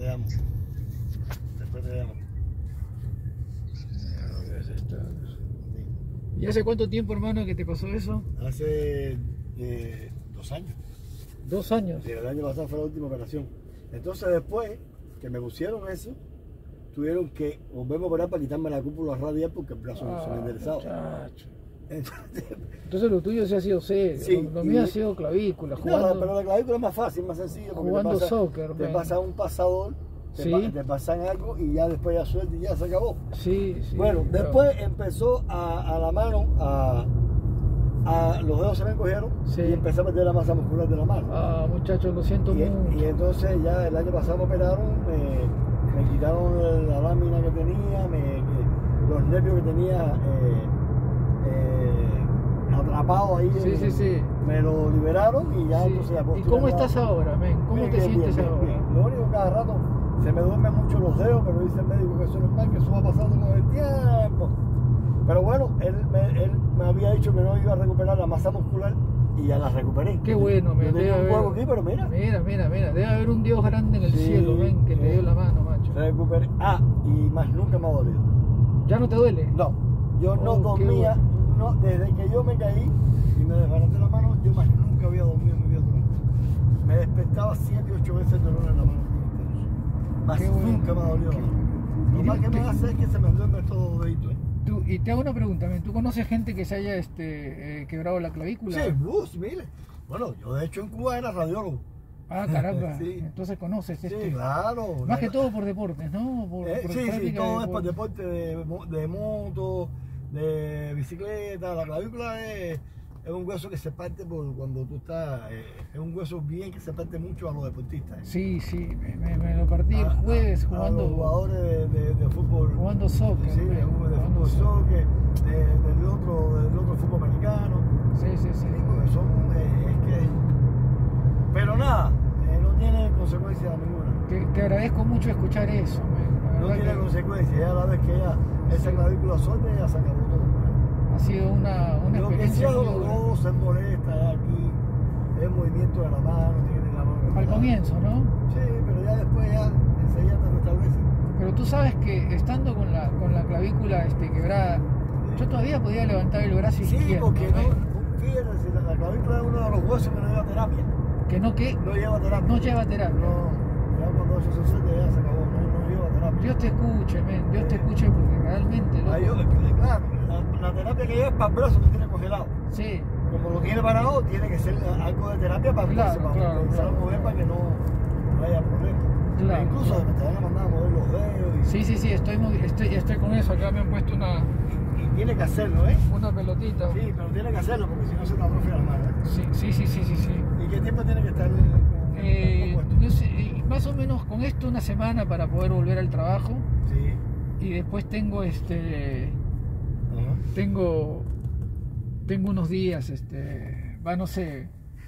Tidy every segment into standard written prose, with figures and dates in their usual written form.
te llamo. Después te llamo. ¿Y hace cuánto tiempo, hermano, que te pasó eso? Hace 2 años. 2 años. Sí, el año pasado fue la última operación. Entonces después que me pusieron eso, tuvieron que volverme a operar para quitarme la cúpula radial porque el brazo se me enderezaba. Muchacho. Entonces, Entonces lo tuyo sí ha sido serio. Sí, Lo mío ha sido clavícula, no, jugando, pero la clavícula es más fácil, más sencillo. Porque jugando te pasa, soccer. te man. pasa un pasador, Sí. te pasan algo y ya después ya suelta y ya se acabó. Sí, sí. Bueno, pero- después empezó a la mano, los dedos se me encogieron Sí. y empecé a perder la masa muscular de la mano. Ah, muchachos, lo siento Y mucho. entonces ya el año pasado me operaron, me quitaron la lámina que tenía, los nervios que tenía atrapados ahí. Sí, sí. Me lo liberaron y ya Sí. entonces ya ¿Y cómo estás ahora, men? ¿Cómo Bien, te bien, sientes bien, ahora? bien. Lo único que cada rato se me duermen mucho los dedos, pero dice el médico que eso es normal, que eso va pasando con el tiempo. Pero bueno, él me había dicho que no iba a recuperar la masa muscular y ya la recuperé. Qué bueno, men. Yo tenía un huevo aquí, pero mira. Mira. Debe haber un Dios grande en el Sí, cielo, ven, que te dio la mano, macho. Recuperé. Ah, y más nunca me ha dolido. ¿Ya no te duele? No, yo no Oh, qué dormía, bueno. no, desde que yo me caí y me desbaraté la mano, yo más nunca había dormido en mi vida durante. Me despertaba 7 u 8 veces el dolor en la mano. Más Qué bueno. nunca me ha dolido. Qué bueno. Lo más que me hace es que se me duerme todo los deditos. Y te hago una pregunta, men. ¿Tú conoces gente que se haya quebrado la clavícula? Sí, mire. Bueno, yo de hecho en Cuba era radiólogo. Ah, caramba. Sí. Entonces conoces Sí, este. claro. Más que todo por deportes, ¿no? Por Sí, práctica todo de es por deporte de moto, de bicicleta. La clavícula es un hueso que se parte por cuando tú estás. Es un hueso bien que se parte mucho a los deportistas. Sí, me lo partí el jueves A jugando. los jugadores de fútbol. Jugando soccer. Sí, de fútbol soccer, del otro fútbol americano. Sí. Sí, porque son. Es que. Pero nada, no tiene consecuencia ninguna. Te agradezco mucho escuchar eso, men. La No verdad tiene que consecuencias. Ya la vez que esa clavícula suelta, ya se acabó todo. ha sido una Lo que sí experiencia es muy dura. doloroso, es molesta aquí, el movimiento de la mano, tiene la mano. Al comienzo, ¿no? Sí, pero ya después enseguida te restablece. Pero tú sabes que estando con la clavícula quebrada, yo todavía podía levantar el brazo Sí, izquierdo. porque men. fíjate, si la clavícula es uno de los huesos que no lleva terapia. Que No lleva terapia. no lleva terapia. No, ya cuando eso se suelta ya se acabó, no lleva terapia. Dios te escuche, men. Dios te escuche porque realmente, loco. Claro, la terapia que lleva es para el brazo que tiene congelado. Sí, Como lo tiene parado, tiene que ser algo de terapia para Claro, para claro, empezar claro. a mover para que no haya problemas. Claro, Incluso claro. te van a mandar a mover los dedos sí, estoy con eso. Acá me han puesto y tiene que hacerlo, ¿eh? una pelotita. Sí, pero tiene que hacerlo porque si no se te atrofia la mano, ¿eh? Sí. ¿Y qué tiempo tiene que estar puesto? No sé, más o menos con esto una semana para poder volver al trabajo. Sí. Y después tengo Ajá. tengo unos días, no sé,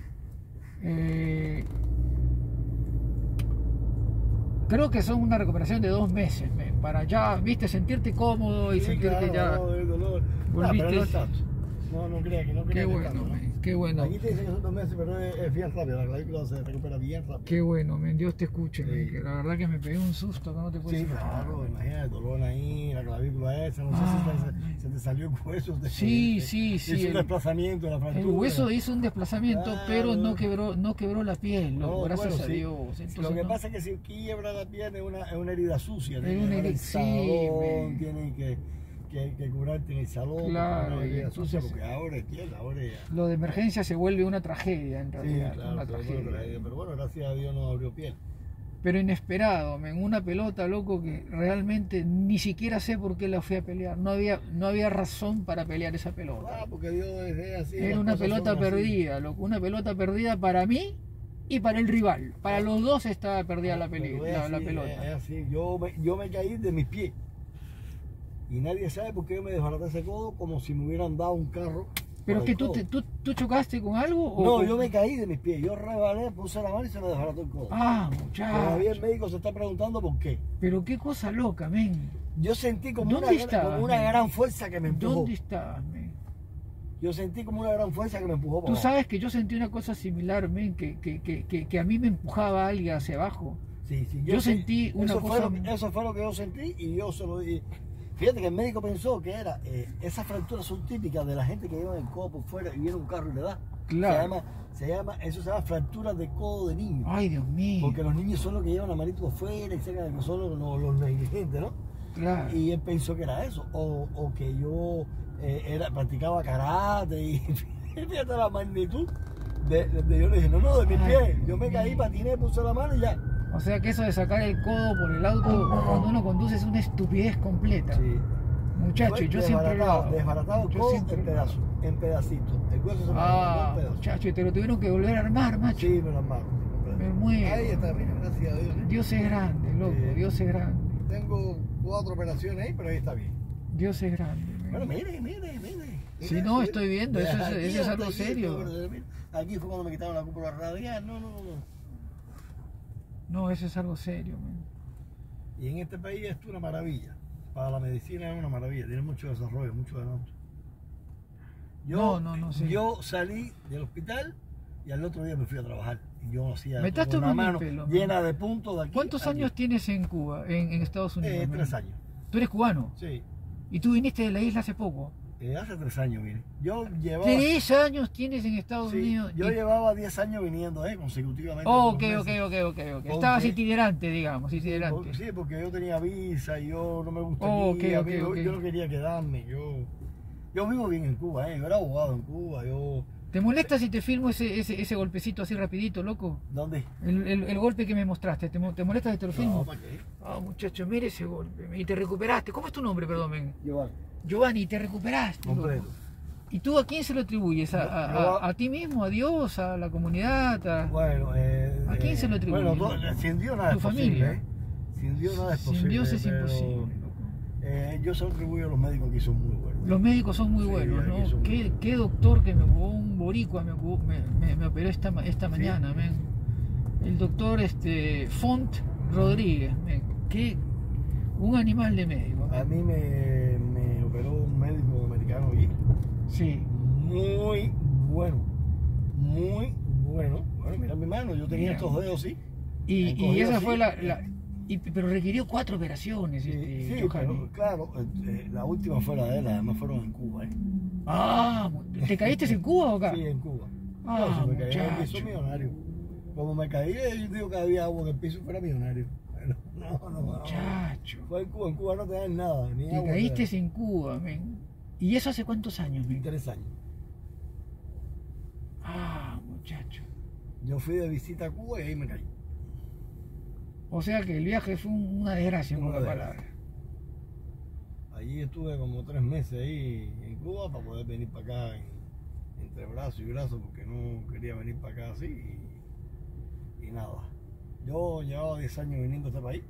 creo que son una recuperación de 2 meses, men, para ya, viste, sentirte cómodo y Sí, sentir claro, que ya no, el dolor. volviste. Pero no es tanto. No crea que no Qué crea que es bueno, tanto, ¿no? men, qué bueno. Aquí te dicen que son 2 meses, pero es bien rápido. La clavícula se recupera bien rápido. Qué bueno, men, Dios te escuche, men, Sí. que la verdad que me pegué un susto que no te puedes Sí, imaginar, claro, men. imagínate el dolor ahí, la clavícula esa, no sé si se te salió el hueso. Sí, hizo un el desplazamiento, la fractura. El hueso hizo un desplazamiento, Claro. pero no quebró la piel, No, gracias bueno, a sí. Dios. Lo Entonces, que no. pasa es que si quiebra la piel es una herida sucia. Es Tiene una que herida- ir al sí, salón, men. tienen que curarte en el salón. Claro, porque es una herida y sucia, entonces- porque ahora es piel, ahora es... Lo de emergencia se vuelve una tragedia, en Sí, realidad, claro, una pero tragedia. pero bueno, gracias a Dios no abrió piel. Pero inesperado, en una pelota, loco, que realmente ni siquiera sé por qué la fui a pelear. No había razón para pelear esa pelota. Ah, porque Dios es así. Era las una cosas pelota son así. perdida, loco, una pelota perdida para mí y para el rival. Para los dos estaba perdida la Pero es la así, pelota. Es así. Yo me caí de mis pies. Y nadie sabe por qué yo me desbaraté ese codo como si me hubieran dado un carro. ¿Pero por que el codo. tú chocaste con algo? o No, con- yo me caí de mis pies. Yo rebalé, puse la mano y se me desbarató el codo. Ah, Todavía el muchacho. médico se está preguntando por qué. Pero qué cosa loca, men. Yo sentí como ¿Dónde una estabas, men? gran fuerza que me empujó. ¿Dónde estabas, men? Yo sentí como una gran fuerza que me empujó para Tú abajo. sabes que yo sentí una cosa similar, men, que a mí me empujaba alguien hacia abajo. Sí, sí, Yo sentí una eso cosa... eso fue lo que yo sentí y yo se lo dije. Fíjate que el médico pensó que era, esas fracturas son típicas de la gente que lleva el codo por fuera y viene un carro y le da. Claro. Eso se llama fracturas de codo de niño. Ay, Dios mío. Porque los niños son los que llevan la manito por fuera y que son los negligentes, ¿no? Claro. Y él pensó que era eso, o que yo practicaba karate y fíjate la magnitud yo le dije, no, de mis pies, yo me caí, patiné, puse la mano y ya. O sea que eso de sacar el codo por el auto cuando uno conduce es una estupidez completa. Sí. Muchacho, yo siempre desbaratado el codo en pedacitos. El hueso se me Ah, en pedazos. muchacho, y te lo tuvieron que volver a armar, macho. Sí, me lo armaron. Me muero. Ahí está, mira, gracias a Dios. Dios es grande, loco, Sí. Dios es grande. Tengo 4 operaciones ahí, pero ahí está bien. Dios es grande. Bueno, mire. Sí, no, estoy viendo, eso es algo serio. Aquí fue cuando me quitaron la cúpula radial, no. No, eso es algo serio, man. Y en este país es una maravilla. Para la medicina es una maravilla, tiene mucho desarrollo, mucho adelante. Sí. Yo salí del hospital y al otro día me fui a trabajar. Y yo hacía Me estás con una tomando mano el pelo, llena de puntos de aquí. ¿Cuántos años tienes en Cuba, en Estados Unidos? 3 años. ¿Tú eres cubano? Sí. ¿Y tú viniste de la isla hace poco? Hace 3 años vine. Yo llevaba... 3 años tienes en Estados Unidos. Yo llevaba 10 años viniendo consecutivamente. Ok. Estabas itinerante, digamos, itinerante. Sí, porque yo tenía visa y yo no me gusta yo no quería quedarme. Yo vivo bien en Cuba, yo era abogado en Cuba. ¿Te molesta si te filmo ese golpecito así rapidito, loco? ¿Dónde? El golpe que me mostraste, ¿te molesta si te lo filmo? No, ¿para qué? Ah, muchacho, mire ese golpe. Y te recuperaste. ¿Cómo es tu nombre, perdón, men? Giovanni, te recuperaste. completo. ¿Y tú a quién se lo atribuyes? ¿A ti mismo? ¿A Dios? ¿A la comunidad? Bueno, ¿a quién se lo atribuyes? Bueno, sin Dios nada ¿Tu es familia? posible. Sin Dios nada es posible. Sin Dios es pero, imposible, loco. yo se lo atribuyo a los médicos que son muy buenos. Los médicos son muy buenos, aquí ¿no? son muy ¿Qué, buenos. qué doctor que me ocupó, un boricua me operó esta mañana, men. El doctor Font Rodríguez, men. Un animal de médico. A mí me operó un médico americano allí. Sí. Muy bueno. Muy bueno. Bueno, mira mi mano, yo tenía estos dedos, sí. Y esa fue pero requirió 4 operaciones. Sí, Johanny. pero claro, la última fue la de él, además fueron en Cuba, Ah, ¿te caíste en Cuba o acá? Sí, en Cuba. Ah, Si me caí en el piso muchacho. millonario. Como me caí, yo digo que había agua en el piso, fuera millonario. No. Muchacho. Fue en Cuba no te dan nada, ni Te agua. caíste en Cuba, men. ¿Y eso hace cuántos años, men? 3 años. Ah, muchacho. Yo fui de visita a Cuba y ahí me caí. O sea que el viaje fue una desgracia, en Una pocas desgracia. palabras. Allí estuve como 3 meses ahí en Cuba para poder venir para acá entre brazo y brazo porque no quería venir para acá así y nada. Yo llevaba 10 años viniendo a este país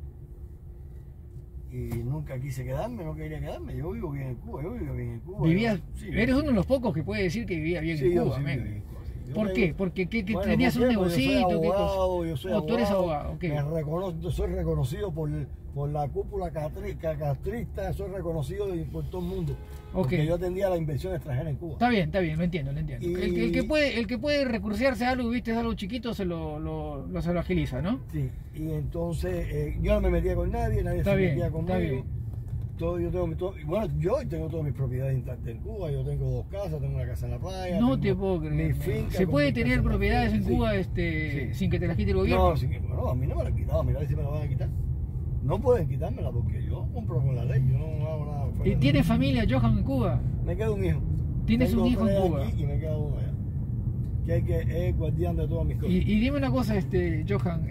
y nunca quise quedarme, no quería quedarme. Yo vivo bien en Cuba, Vivías, Sí, eres uno de los pocos que puede decir que vivía bien en Cuba, sí, men. vivo bien en Cuba, sí. Yo ¿Por tengo- qué? Porque Bueno, tenías ¿por un qué? Porque negocito, ¿qué cosa? yo soy Oh, tú eres abogado, ok. Soy reconocido por la cúpula castrista, soy reconocido por todo el mundo. Porque Ok. yo atendía la inversión extranjera en Cuba. Está bien, lo entiendo. Y- El que puede recursearse a algo, viste, algo chiquito, se lo agiliza, ¿no? Sí, y entonces yo no me metía con nadie Está se bien, metía está conmigo. bien. Yo tengo todas mis propiedades intactas en Cuba, yo tengo 2 casas, tengo una casa en la playa. No tengo te puedo creer. mi men. finca ¿Se con puede mi tener casa propiedades en sí. Cuba Sí. sin que te las quite el gobierno? No, a mí no me la han quitado, mira si me la van a quitar. No pueden quitármela porque yo compro con la ley, yo no hago nada. fuera ¿Y de tienes la ley. familia, Johan, en Cuba? Me queda un hijo. ¿Tienes Tengo un hijo en 3 Cuba? aquí y me queda uno allá. Que es guardián de todas mis cosas. Y dime una cosa, Johan,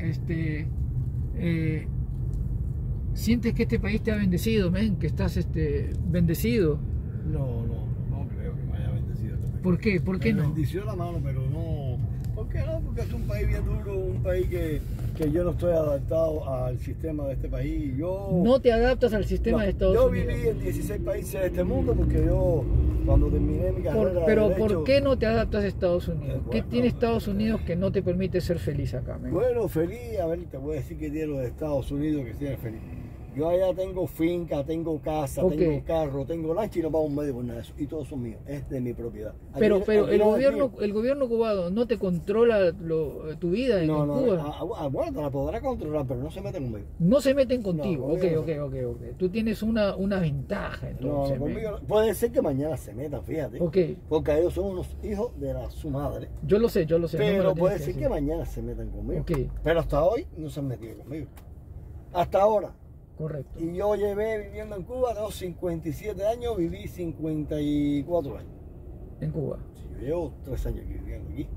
¿sientes que este país te ha bendecido, men? Que estás bendecido. No creo que me haya bendecido este país. ¿Por qué? ¿Por qué Me no? bendició la mano, pero no. ¿Por qué no? Porque es un país bien duro, un país que yo no estoy adaptado al sistema de este país. No te adaptas al sistema No, de Estados yo Unidos. viví en 16 países de este mundo porque yo, cuando terminé mi carrera. Pero de ¿por derecho, qué no te adaptas a Estados Unidos? ¿Qué Bueno, tiene Estados Unidos que no te permite ser feliz acá, men? Bueno, feliz, a ver, te voy a decir que tiene los de Estados Unidos que sean feliz. Yo allá tengo finca, tengo casa, Ok. tengo carro, tengo lancha y no pago un medio por nada de eso. Y todo eso es mío, es de mi propiedad. Pero Aquí el no es mío. gobierno cubano no te controla tu vida en No, Cuba. bueno, te la podrá controlar, pero no se mete conmigo. No se meten contigo. No, Ok. Tú tienes una ventaja entonces. No, conmigo no. Puede ser que mañana se metan, fíjate. Ok. Porque ellos son unos hijos de su madre. Yo lo sé. No me Pero lo puede tienes ser que que decir. mañana se metan conmigo. Ok. Pero hasta hoy no se han metido conmigo. Hasta ahora. Correcto. Y yo llevé viviendo en Cuba, tengo 57 años, viví 54 años. En Cuba. Sí, yo llevo 3 años aquí viviendo aquí.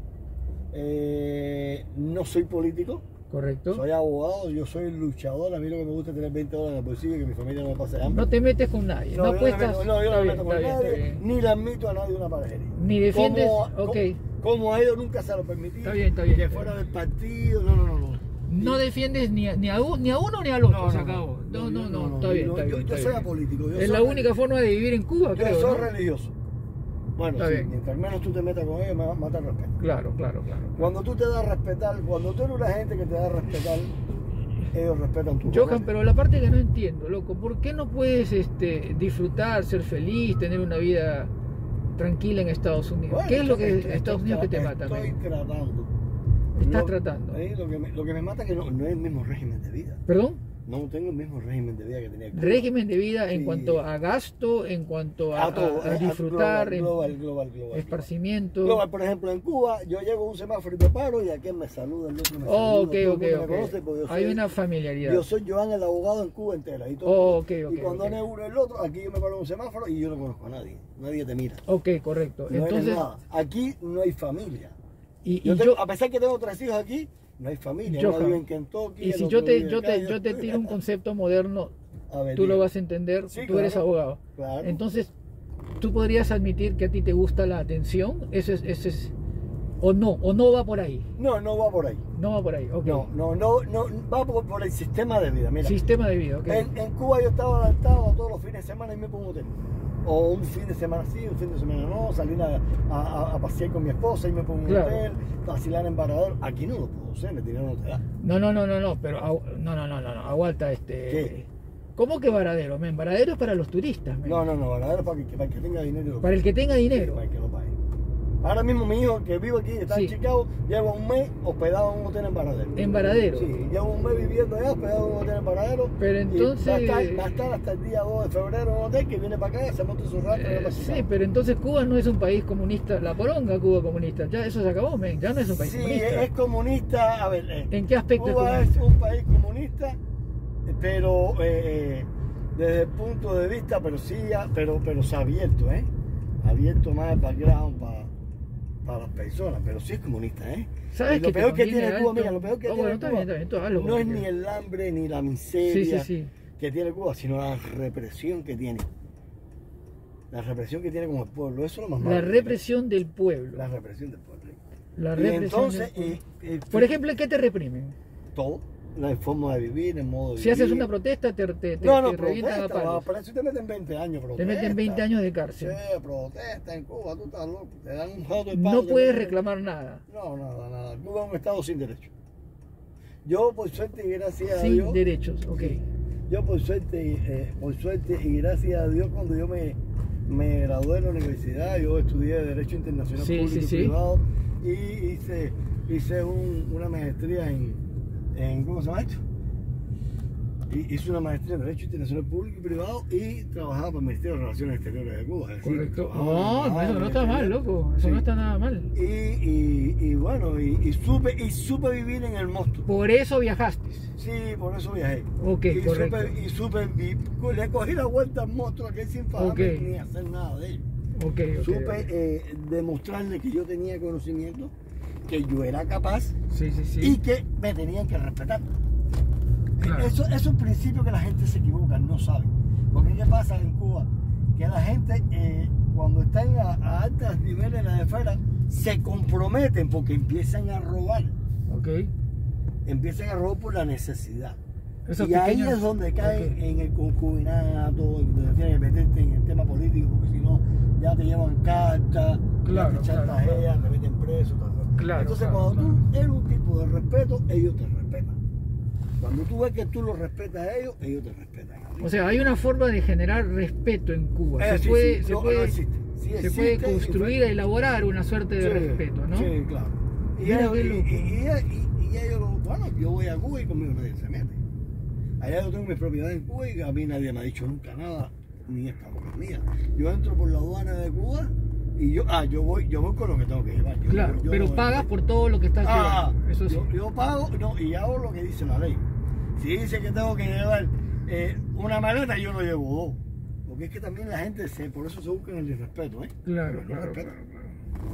No soy político, Correcto. soy abogado, yo soy luchador. A mí lo que me gusta es tener 20 dólares en el bolsillo y que mi familia no me pase hambre. No te metes con nadie. No yo apuestas. yo no me Está meto con bien, está nadie, bien. ni le admito a nadie una parejería. Ni defiendes. Como, como a ellos nunca se lo permití. Está bien. Que fuera del partido, no. No defiendes ni a uno ni al otro, se acabó. No, está bien. Yo soy apolítico. Es la única forma de vivir en Cuba, yo creo. soy ¿no? religioso. Bueno, Está sí, bien. mientras menos tú te metas con ellos, más te respetan. Claro. Cuando tú te das a respetar, cuando tú eres una gente que te da a respetar, ellos respetan tu Johan, pero la parte que no entiendo, loco, ¿por qué no puedes disfrutar, ser feliz, tener una vida tranquila en Estados Unidos? Bueno, ¿Qué es lo que Estados Unidos que te mata? Estoy tratando. Estás tratando. Lo que me mata es que no es el mismo régimen de vida. ¿Perdón? No tengo el mismo régimen de vida que tenía aquí. Régimen de vida en Sí. cuanto a gasto, en cuanto a todo, disfrutar, global. esparcimiento. Global, por ejemplo, en Cuba, yo llego a un semáforo y me paro y aquel me saluda, el otro me saluda. Ok. todo el mundo me conoce porque yo Hay soy- una familiaridad. Yo soy Joan el abogado en Cuba entera. Y, todo el mundo- y cuando no es uno el otro, aquí yo me paro en un semáforo y yo no conozco a nadie. Nadie te mira. Ok, correcto. No eres Entonces, nada. Aquí no hay familia. y Yo yo, a pesar que tengo 3 hijos aquí, no hay familia. Uno Johan, vive en Kentucky. y el si otro yo te, vive yo acá, te, yo te tiro un concepto moderno, A ver, tú lo diga. vas a entender, Sí, tú eres claro. abogado. Claro. Entonces, ¿tú podrías admitir que a ti te gusta la atención? Eso es, o no va por ahí. No va por ahí. No va por ahí, ok. No, va por el sistema de vida. Mira, Sistema de vida, ok. en Cuba yo estaba adaptado todos los fines de semana y me pongo un hotel. O un fin de semana sí, un fin de semana no, salir a pasear con mi esposa y me pongo un Claro. hotel, vacilar en Varadero. Aquí no lo puedo hacer, me tiran un hotel. No, pero aguanta ¿Qué? ¿Cómo que Varadero, men? Varadero es para los turistas, men. No, Varadero es para el que tenga dinero. Para el que tenga dinero. Para el que lo pague. Ahora mismo mi hijo que vive aquí, está Sí. en Chicago, lleva un mes hospedado en un hotel en Varadero. En Varadero. Sí, lleva un mes viviendo allá, hospedado en un hotel en Varadero. Pero y entonces- va a estar hasta el día 2 de febrero en un hotel que viene para acá, se monta en su rato y va para Sí, Chicago. pero entonces Cuba no es un país comunista. La poronga Cuba comunista. Ya eso se acabó, men. Ya no es un país Sí, comunista. es comunista. A ver, ¿En qué aspecto es Cuba comunista? es un país comunista, pero desde el punto de vista, pero sí, pero se ha abierto, abierto más el background para las personas, pero sí es comunista, ¿Sabes Y lo que te peor que conviene tiene Cuba, alto? mira, lo peor que Ah, tiene bueno, está Cuba bien, tú hazlo no como es ni quieras. el hambre ni la miseria Sí. que tiene Cuba, sino la represión que tiene. La represión que tiene como el pueblo, eso es lo más malo La que tiene. represión del pueblo. La represión del pueblo. La Y represión entonces, del pueblo. Por ejemplo, ¿en qué te reprimen? todo, la forma de vivir, el modo de Si vivir. haces una protesta, te No, revientan a protesta, palos. para eso te meten 20 años, protesta. Te meten 20 años de cárcel. Sí, protesta en Cuba, tú estás loco, te dan un jodo de No palo, te puedes meten- reclamar nada. No, nada. Cuba es un estado sin derecho. Yo, por suerte y gracias a Sin Dios, derechos, ok. yo por suerte y gracias a Dios, cuando yo me gradué de la universidad, yo estudié Derecho Internacional Sí, Público sí, y sí. Privado y hice una maestría en ¿cómo se llama esto? Hice una maestría en Derecho Internacional Público y Privado y trabajaba para el Ministerio de Relaciones Exteriores de Cuba. es decir, Correcto. trabajaba en No, la eso no está mal, loco. Eso Sí. no está nada mal. Y bueno, supe vivir en el monstruo. Por eso viajaste. Sí, por eso viajé. Ok, correcto. Le cogí la vuelta al monstruo aquel sin fajarme Ok. ni hacer nada de ello. Ok. Supe demostrarle que yo tenía conocimiento, que yo era capaz Sí. y que me tenían que respetar. Claro. Eso es un principio que la gente se equivoca, no sabe. Porque ¿qué pasa en Cuba? Que la gente cuando están a altos niveles en la esfera se comprometen porque empiezan a robar. Ok. Empiezan a robar por la necesidad. Esos Y ahí pequeños- es donde caen Ok. en el concubinato, donde tienes que meterte en el tema político, porque si no, ya te llevan cartas, Claro, ya te chantajean, te meten preso. Tal. Claro, Entonces, claro, cuando tú eres un tipo de respeto, ellos te respetan. Cuando tú ves que tú los respetas a ellos, ellos te respetan a ti. O sea, hay una forma de generar respeto en Cuba. Sí, se puede, sí, se no, puede, no existe. Sí se existe, puede construir, elaborar una suerte de sí, respeto, ¿no? Sí, claro. Y, Mira ellos, qué loco. y ellos, bueno, yo voy a Cuba y conmigo nadie se mete. Allá yo tengo mis propiedades en Cuba y a mí nadie me ha dicho nunca nada, ni esta boca es mía. Yo entro por la aduana de Cuba y yo voy con lo que tengo que llevar. Claro, pero no pagas voy. por todo lo que estás llevando. Eso sí. Yo pago, no, y hago lo que dice la ley. Si dice que tengo que llevar una maleta, yo no llevo dos. Porque es que también la gente, por eso se busca el irrespeto, ¿eh? Claro, No claro, respetan. claro.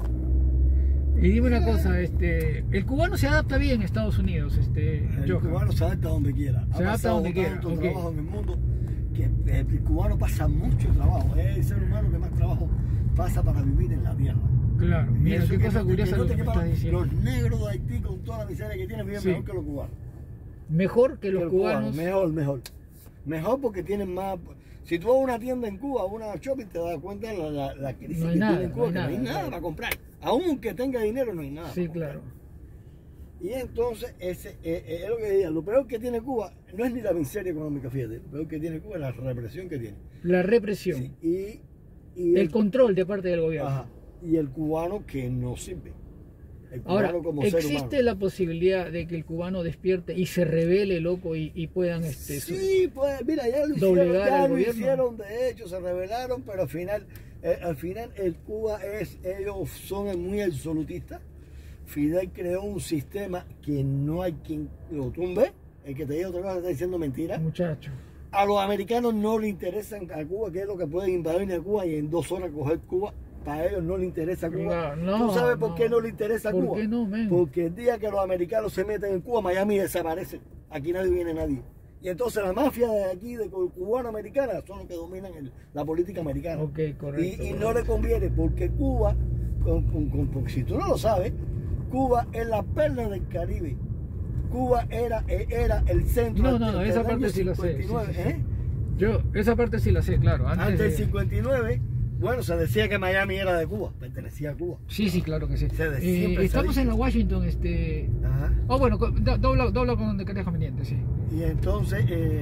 Y dime una cosa, el cubano se adapta bien a Estados Unidos, El Johan. cubano se adapta donde quiera. Se adapta donde quiera, tanto ok. trabajo en el mundo que el cubano pasa mucho trabajo. Es el ser humano que más trabajo pasa para vivir en la tierra. Claro, Y mira, eso qué que cosa no te- curiosa que no lo te que me quepa- estás diciendo. Los negros de Haití con toda la miseria que tienen viven Sí. mejor que los cubanos. Mejor que los El cubanos. cubano, mejor. Mejor porque tienen más. Si tú vas a una tienda en Cuba, a una shopping, te das cuenta de la crisis No hay que nada, tiene en Cuba, no que hay no hay nada, nada claro. para comprar. Aún que tenga dinero, no hay nada. Sí, para comprar. claro. Y entonces, ese es lo que decía, lo peor que tiene Cuba no es ni la miseria económica, fíjate, lo peor que tiene Cuba es la represión que tiene. La represión. Sí, y El control de parte del gobierno. ajá, y el cubano que no sirve. El Ahora, cubano como ser ¿existe humano. la posibilidad de que el cubano despierte y se revele, loco, y puedan Sí, pues mira, ya lo doblegar hicieron, al ya lo gobierno? hicieron, de hecho, se rebelaron, pero al final el Cuba ellos son muy absolutistas. Fidel creó un sistema que no hay quien lo tumbe, el que te diga otra cosa está diciendo mentira. muchacho? A los americanos no les interesa a Cuba, que es lo que pueden invadir a Cuba y en 2 horas coger Cuba. Para ellos no les interesa Cuba. No, ¿Tú sabes por no. qué no les interesa ¿Por Cuba? qué no, men? Porque el día que los americanos se meten en Cuba, Miami desaparece. Aquí nadie viene nadie. Y entonces la mafia de aquí, de cubano-americana, son los que dominan la política americana. Ok, correcto. Y no le conviene, porque Cuba, porque si tú no lo sabes, Cuba es la perla del Caribe. Cuba era el centro. No, esa parte sí la sé. 59, Sí, sí, sí. ¿eh? Yo, esa parte sí la sé, claro. Antes del de- 59, bueno, se decía que Miami era de Cuba, pertenecía a Cuba. Sí, claro que sí. Siempre se Estamos dice. en la Washington, Ajá. Oh, bueno, dobla con donde querés conveniente, sí. Y entonces,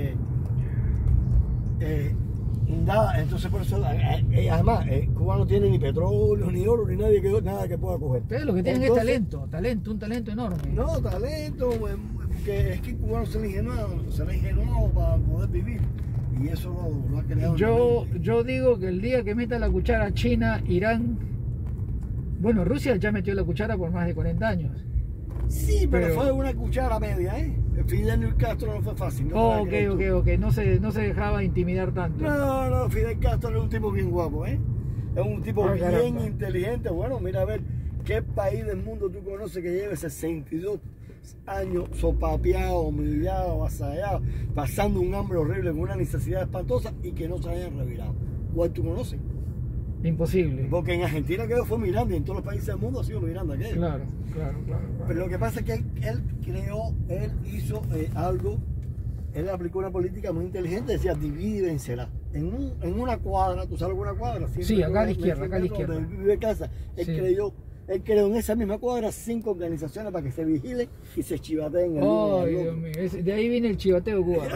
nada, entonces por eso, además, Cuba no tiene ni petróleo, ni oro, ni nada que pueda coger. Ustedes lo que tienen Entonces, es talento, un talento enorme. No, talento, que es que el cubano se le ingenuado para poder vivir. Y eso lo ha creado. Yo digo que el día que meta la cuchara China, Irán, bueno, Rusia ya metió la cuchara por más de 40 años. Sí, pero pero- fue una cuchara media, ¿eh? Fidel Castro no fue fácil. No Oh, te la crees tú. ok, no se dejaba intimidar tanto. No, Fidel Castro es un tipo bien guapo, ¿eh? Es un tipo bien caramba. inteligente. Bueno, mira a ver, ¿qué país del mundo tú conoces que lleve 62 años sopapeado, humillado, avasallado, pasando un hambre horrible con una necesidad espantosa y que no se hayan revirado? ¿Cuál tú conoces? Imposible. Porque en Argentina aquello fue Miranda y en todos los países del mundo ha sido Miranda aquello. Claro. Pero lo que pasa es que él hizo algo, él aplicó una política muy inteligente, decía divide y vencerá. En una cuadra, ¿tú sabes alguna cuadra? Sí, acá a la izquierda, Donde vive casa, Sí. él creó en esa misma cuadra 5 organizaciones para que se vigilen y se chivateen el uno al Ay, otro. Dios mío, de ahí viene el chivateo cubano.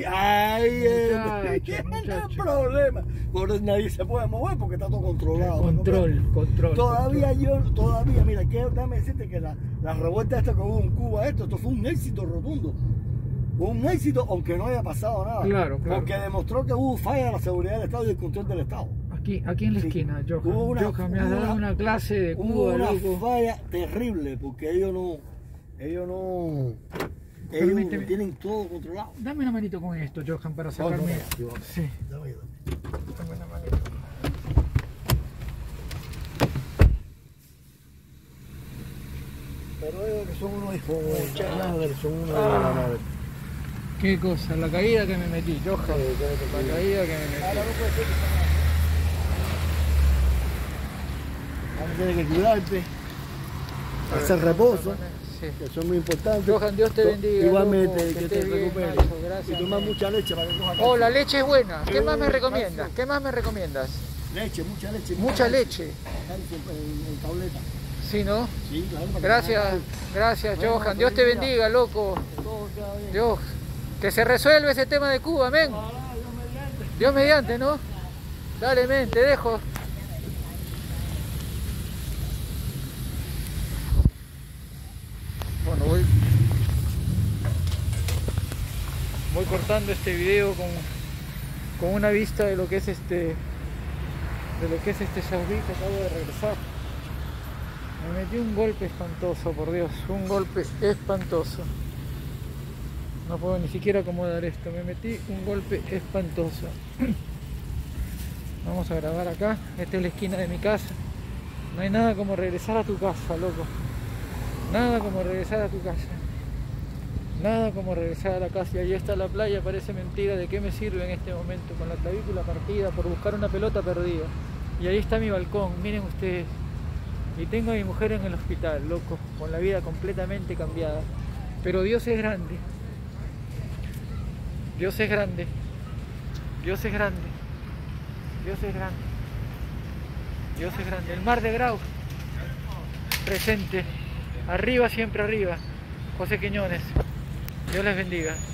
¿Qué Muchacho. problema? Por eso nadie se puede mover porque está todo controlado. Control. Todavía, mira, déjame decirte que la revuelta esta que hubo en Cuba, esto fue un éxito rotundo. Un éxito, aunque no haya pasado nada. Claro. Porque demostró que hubo falla de la seguridad del Estado y el control del Estado. Aquí en la Sí. esquina, Johan. Hubo Johan, me has dado una clase de Hubo Cuba, una loco. falla terrible, porque ellos Permíteme. tienen todo controlado. Dame una manito con esto, Johan, para sacarme. Sí, Dame. dame una manito. Pero ellos que son unos hijos de madre, son unos de la madre. Qué cosa, la caída que me metí, Johan. La caída que me metí. Ahora no puede ser que ahora tienes que cuidarte, hacer reposo, Sí. que son muy importantes. Johan, Dios te bendiga. Igualmente, loco, que te estés bien, recuperes. macho, gracias, Y toma man. mucha leche para que coja Oh, la leche es buena. ¿Qué más me Sí, recomiendas? calcio. ¿Qué más me recomiendas? leche, mucha leche. Mucha leche. Calcio en tableta. Sí, ¿no? Sí, claro. para que Gracias, coja gracias, Bueno, Johan. Dios te feliz día. bendiga, loco. todo queda bien. Dios, Que se resuelve ese tema de Cuba, men. Dios mediante, ¿no? Dale, men, te dejo. Bueno, voy cortando este video con una vista de lo que es este Saudi que acabo de regresar. Me metí un golpe espantoso, por Dios, un golpe espantoso. No puedo ni siquiera acomodar esto, me metí un golpe espantoso. Vamos a grabar acá, esta es la esquina de mi casa. No hay nada como regresar a tu casa, loco. Nada como regresar a tu casa. Nada como regresar a la casa. Y ahí está la playa, parece mentira. ¿De qué me sirve en este momento? Con la clavícula partida por buscar una pelota perdida. Y ahí está mi balcón, miren ustedes. Y tengo a mi mujer en el hospital, loco, con la vida completamente cambiada. Pero Dios es grande. Dios es grande. Dios es grande. Dios es grande. Dios es grande. El mar de Grau, presente. Arriba, siempre arriba. José Quiñones. Dios les bendiga.